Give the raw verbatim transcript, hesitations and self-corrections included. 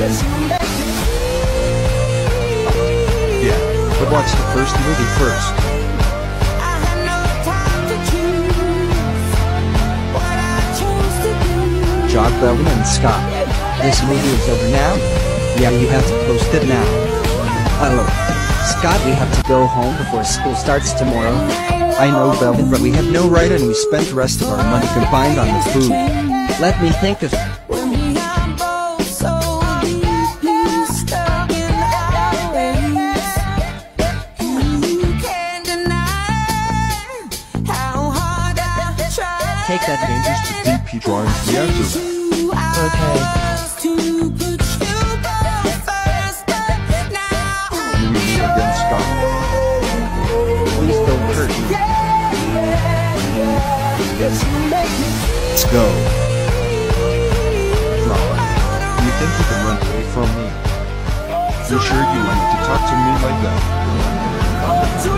Yeah, but watch the first movie first. Jock Belvin and Scott. This movie is over now? Yeah, you have to post it now. Oh, Scott, we have to go home before school starts tomorrow. I know, Belvin, but we have no right and we spent the rest of our money combined on the food. Let me think of... Take that dangerous to D P drawings reactor. Okay. You meet again, Scott. Please don't hurt me. Let's go. Drop. You think you can run away from me? You sure you want to talk to me like that?